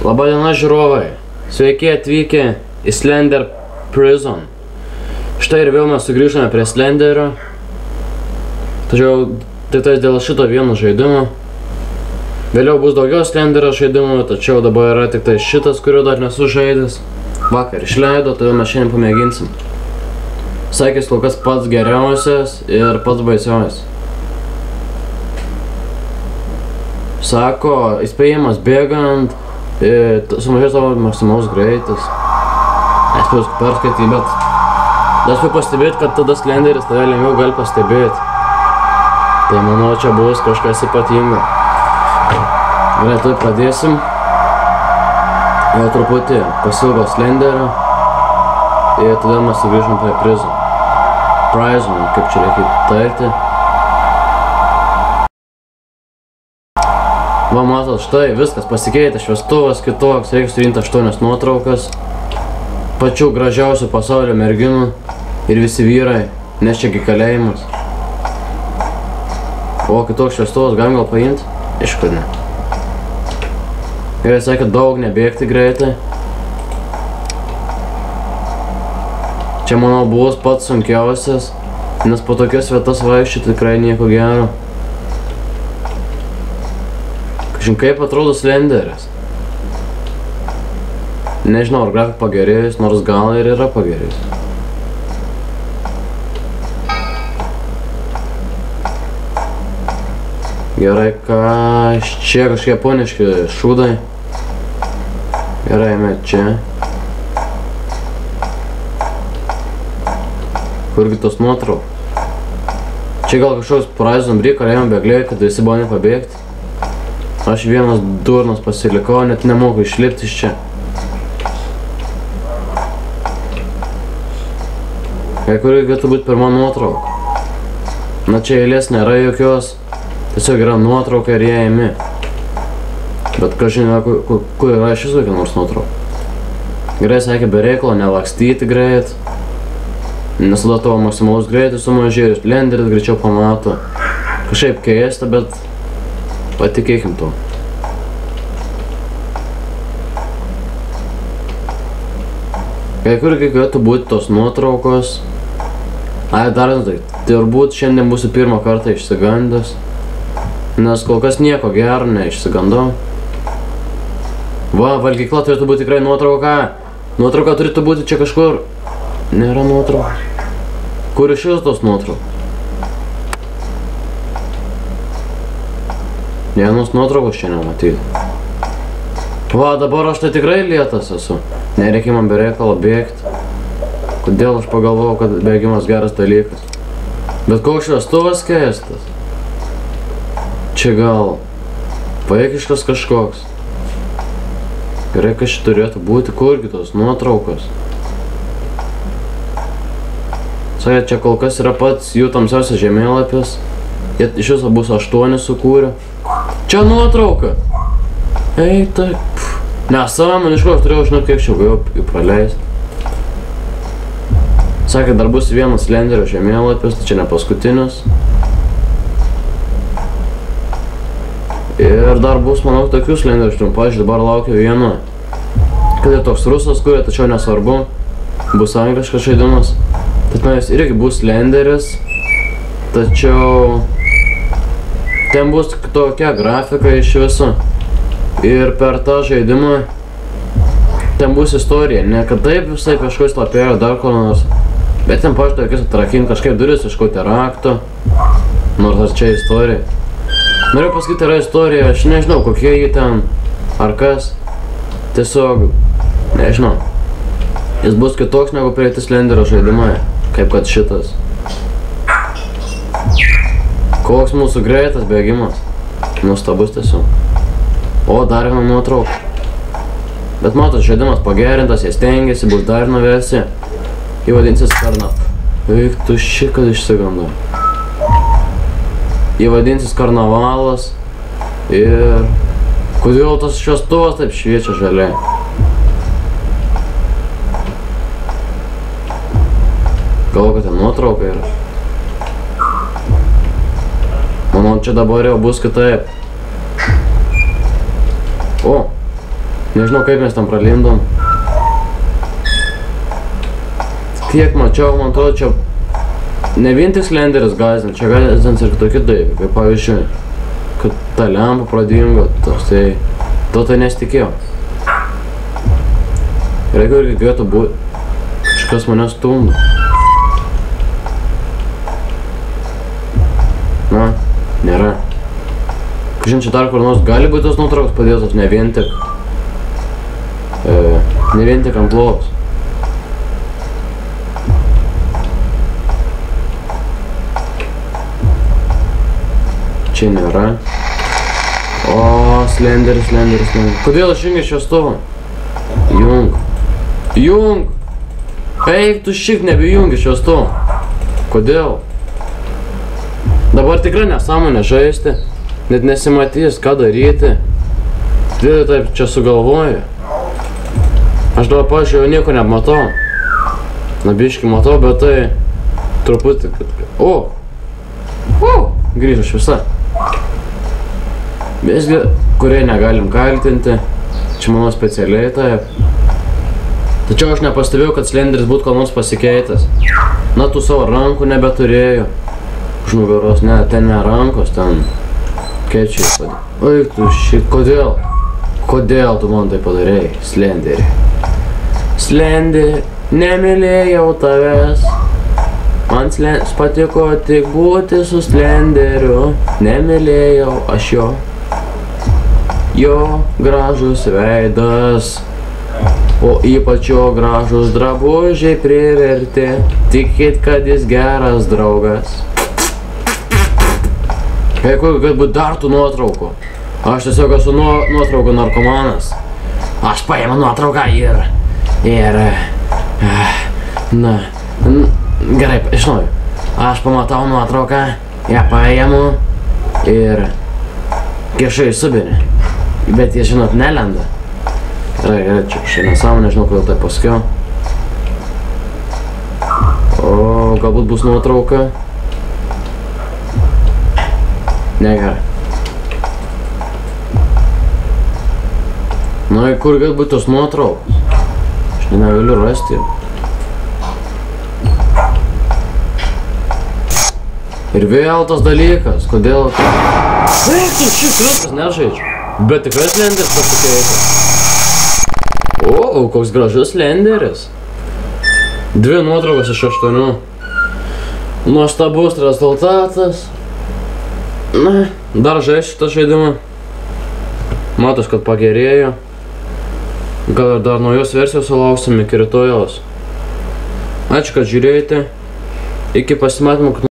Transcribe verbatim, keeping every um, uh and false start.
Labadiena žiūrovai, sveiki atvykę į Slender Prison. Štai ir vėl mes sugrįžome prie Slenderio. Tačiau tik tais dėl šito vieno žaidimo. Vėliau bus daugiau Slenderio žaidimų, tačiau dabar yra tik tai šitas, kurio dar nesu žaidęs. Vakar išleido, todėl mes šiandien pamėginsim. Sakės kol kas pats geriausias ir pats baisiausias. Sako, įspėjimas bėgant, sumažės tavo maksimalus greitis. Aš paskui perskaityti, bet dar spėjau pastebėti, kad tada Slenderis tave lengviau gali pastebėti. Tai manau, čia bus kažkas ypatingo. Gerai, tai pradėsim. Jau truputį pasilgo Slenderio. Ir tada mes sugrįžom prie Prison. Prison, kaip čia reikia tarti. Va, matot, štai viskas pasikeitė, šviestuvas kitoks, reikia surinkti aštuonias nuotraukas. Pačių gražiausių pasaulio merginų ir visi vyrai, nes čia gi kalėjimas. O, kitoks šviestuvas galim gal paimti? Aišku, ne. Gerai, sakė, daug nebėgti greitai. Čia, manau, bus pats sunkiausias, nes po tokias vietas vaikščioti tikrai nieko gero. Kažin kaip atrodo Slenderis. Nežinau, ar grafika pagerėjus, nors gal ir yra pagerėjus. Gerai, ką čia kažkokie japoniški šūdai. Gerai, eime čia. Kurgi tos nuotraukos? Čia gal kažkoks Prison Break kalėjimo bėgliai, kad visi bandė pabėgti. Aš vienas durnas pasilikau, net nemoku išlipti iš čia. Kai kuri galėtų būti pirma nuotrauka. Na čia eilės nėra jokios, tiesiog yra nuotrauka ir ją imi. Bet kažin, kur, kur, kur yra šis kokia nors nuotrauka. Gerai, sakė, be reikalo nelakstyti greit. Nes tada tavo maksimalus greitis sumažėjo ir Slenderis greičiau pamato. Kažkaip keista, bet patikėkim to. Kai kur galėtų būti tos nuotraukos. Ai, dar tai, turbūt šiandien būsiu pirmą kartą išsigandęs. Nes kol kas nieko gero neišsigandau. Va, valgykla turėtų būti tikrai nuotrauka. Nuotrauka turėtų būti čia kažkur. Nėra nuotrauka. Kur iš vis tos nuotraukos? Vienos nuotraukos čia nematyti. Va, dabar aš tai tikrai lėtas esu. Nereikia man be reikalo bėgti. Kodėl aš pagalvojau, kad bėgimas geras dalykas. Bet koks šviestuvas keistas. Čia gal vaikiškas kažkoks. Gerai, kas čia turėtų būti, kurgi tos nuotraukos. Sakė, čia kol kas yra pats jų tamsiausias žemėlapis. Jie iš viso bus aštuoni sukūrė. Čia nuotrauka! Ei, taip. Ne, savamaniško, aš turėjau žinoti, kiek čia galiu praleisti. Sakė, dar bus vienas Slenderio žemėlapis, tai čia ne paskutinis. Ir dar bus, manau, tokių Slenderio žaidimų. Pavyzdžiui, dabar laukiu vieno. Kad ir toks rusas kuria, tačiau nesvarbu. Bus angliškas žaidimas. Tad na, jis irgi bus Slenderis. Tačiau ten bus tokia grafika iš viso. Ir per tą žaidimą ten bus istorija. Ne kad taip visai kažko slapėjo dar ko nors. Bet ten pavyzdžiui reikės atrakinti kažkaip duris, iškauti rakto. Nors ar čia istorija. Noriu pasakyti, yra istorija, aš nežinau kokie jį ten ar kas. Tiesiog, nežinau. Jis bus kitoks negu prieiti Slenderio žaidimai. Kaip kad šitas. Koks mūsų greitas bėgimas. Nuostabus tiesiog. O, dar viena nuotrauka. Bet matot, žaidimas pagerintas, jie stengiasi, bus dar viena versija. Jį vadinsis Karnav. Eik tu ši, kad išsigandau. Jį vadinsis Karnavalas. Ir kodėl tas šviestuvas taip šviečia žaliai? Galvoju, kad ten nuotrauka yra. Manau, čia dabar jau bus kitaip. O, Nežinau, kaip mes tam pralindom. Kiek mačiau, man atrodo, čia ne vien tik slenderis gąsdina, čia gąsdins ir kitokie dalykai, kaip pavyzdžiui, kad ta lempa pradingo, toks tai, to tai nesitikėjau. Ir jeigu irgi galėtų būti, kažkas mane stumdo. Na, nėra. Kažin čia dar kur nors gali būti tos nuotraukos padėtos, ne vien tik, e, ne vien tik ant lovos. Čia nėra. O, slenderis, slenderis, slenderis. Kodėl aš jungiu šviestuvą? Jung. Jung! Eik, tu šik nebejungi šviestuvą. Kodėl? Dabar tikrai nesąmonė žaisti. Net nesimatys, ką daryti. Tai taip čia sugalvoju. Aš dabar, pavyzdžiui, jau nieko nematau. Na, biškį matau, bet tai truputį... O! O! Grįžo šviesa. Visgi, kurie negalim kaltinti. Čia mano specialiai taip. Tačiau aš nepastebėjau, kad slenderis būtų kol nors pasikeitęs. Na, tų savo rankų nebeturėjo. Už nugaros, ne, ten ne rankos, ten... Kečiai padė. Oi, tu šit, kodėl? Kodėl tu man tai padarei, slenderi? Slenderi, nemylėjau tavęs. Man slendis patiko tik būti su slenderiu. Nemylėjau aš jo. Jo gražus veidas. O ypač jo gražus drabužiai privertė tikėt, kad jis geras draugas. Jeigu galbūt dar tų nuotraukų. Aš tiesiog esu nuo, nuotraukų narkomanas. Aš paimu nuotrauką ir... Ir... Na... Gerai, žinau. Aš pamatau nuotrauką, ją paimu ir... Kišai į subinį. Bet jie, žinot, nelenda. Gerai, gerai, čia šiai nesąmonė, nežinau, kodėl tai pasakiau. O galbūt bus nuotrauka. Negerai. Na, kur galbūt tos nuotraukos? Aš negaliu rasti. Ir vėl tas dalykas, kodėl... Eik, tu šis viskas nežaidžiu. Bet tikrai slenderis pasikeitė. O, o, koks gražus slenderis. Dvi nuotraukos iš aštuonių. Nuostabus rezultatas. Na, dar žaisiu šitą žaidimą. Matos, kad pagerėjo. Gal ir dar naujos versijos sulauksim iki rytojaus. Ačiū, kad žiūrėjote. Iki pasimatymo.